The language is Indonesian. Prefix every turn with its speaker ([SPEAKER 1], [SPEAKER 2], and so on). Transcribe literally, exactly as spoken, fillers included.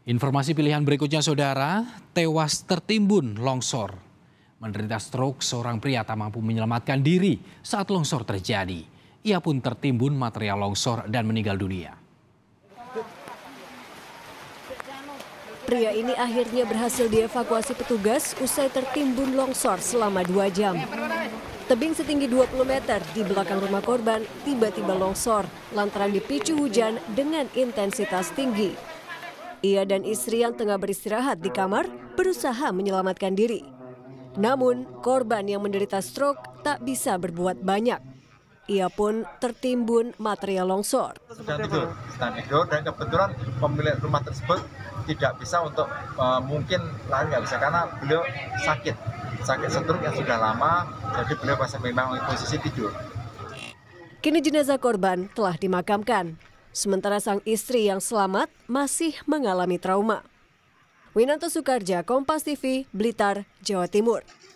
[SPEAKER 1] Informasi pilihan berikutnya, saudara, tewas tertimbun longsor. Menderita stroke, seorang pria tak mampu menyelamatkan diri saat longsor terjadi. Ia pun tertimbun material longsor dan meninggal dunia.
[SPEAKER 2] Pria ini akhirnya berhasil dievakuasi petugas usai tertimbun longsor selama dua jam. Tebing setinggi dua puluh meter di belakang rumah korban tiba-tiba longsor lantaran dipicu hujan dengan intensitas tinggi. Ia dan istri yang tengah beristirahat di kamar berusaha menyelamatkan diri. Namun, korban yang menderita stroke tak bisa berbuat banyak. Ia pun tertimbun material longsor.
[SPEAKER 3] Sedang tidur, sedang tidur dan kebetulan pemilik rumah tersebut tidak bisa untuk uh, mungkin lari nggak bisa karena beliau sakit, sakit stroke yang sudah lama, jadi beliau masih memang posisi tidur.
[SPEAKER 2] Kini jenazah korban telah dimakamkan, sementara sang istri yang selamat masih mengalami trauma. Winanto Soekarja, Kompas T V, Blitar, Jawa Timur.